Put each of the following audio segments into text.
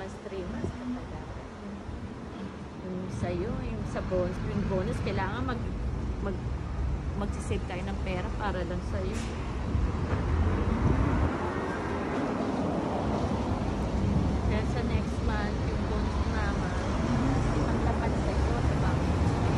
months, 3 months kapag yung sa'yo, yung sa bonus, yung bonus, kailangan magsisave tayo ng pera para lang sa'yo. Then sa next month, yung bonus ni mama, ang lapat sa'yo sa bank.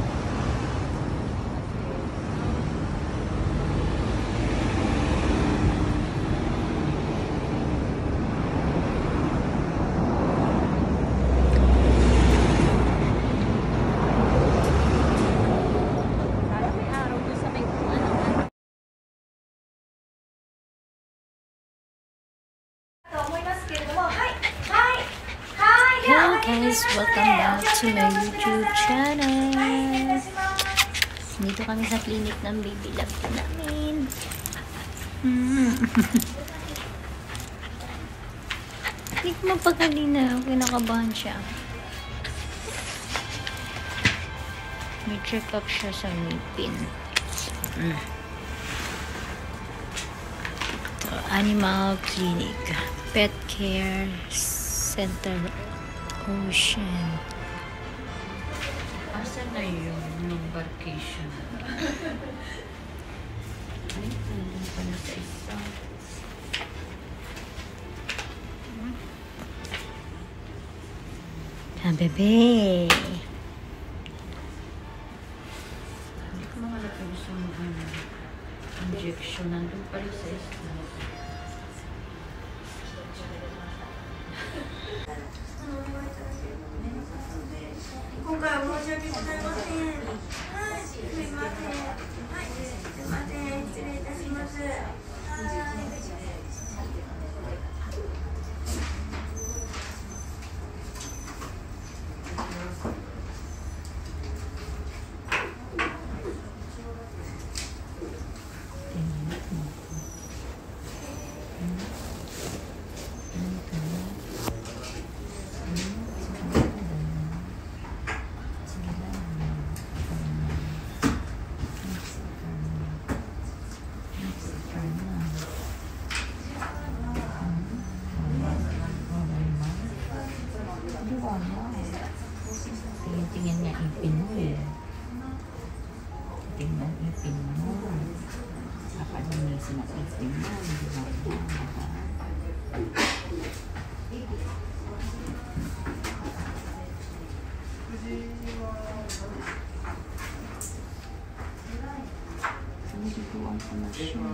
Hello guys, welcome back to my YouTube channel. Dito kami sa clinic ng baby lab namin. Hindi ko mapaghalina. Kinakabahan siya. May check up siya sa ngipin. Ito, Animal Clinic. Pet Care Center Ocean. Asan na yung vacation? Ay, nandun pa na sa isa. Bebe. Hindi ko mga lapos yung injection. Nandun pa rin sa isa. Tingin niya ipin mo eh. Tingnan ipin mo. Nakalinisin ang ipin mo. Sinigituan ko na siya.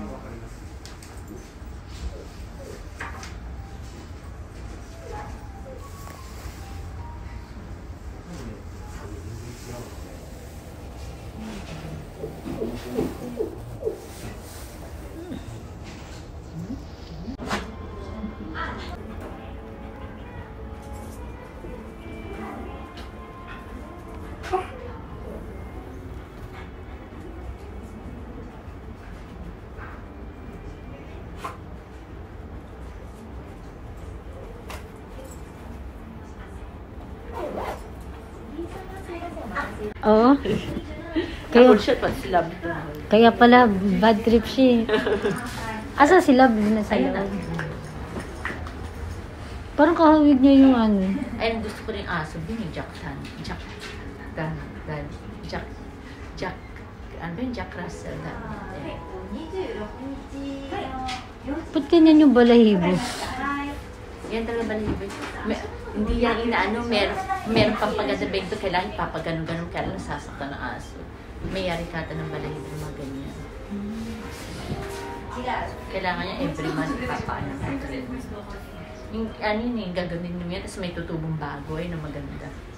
Oo. Kaya pala bad trip siya. Asa si Love na sa loob? Parang kahawig niya yung ano. Ay, gusto ko rin aso. Jack. Ano ba yung Jack Russell? Ba't ganyan yung balahibo? Yan talaga balahibo. Hindi yan inaano, meron pang pagkadabento, kailangan ipapaganon-ganon, kailangan nasasaktan ng aso. May yari kata ng balahibo ng mga ganyan. Kailangan niya every month ipapaano ng treatment. Yung ano yun, gagawin nyo yan, tapos may tutubong bago na maganda.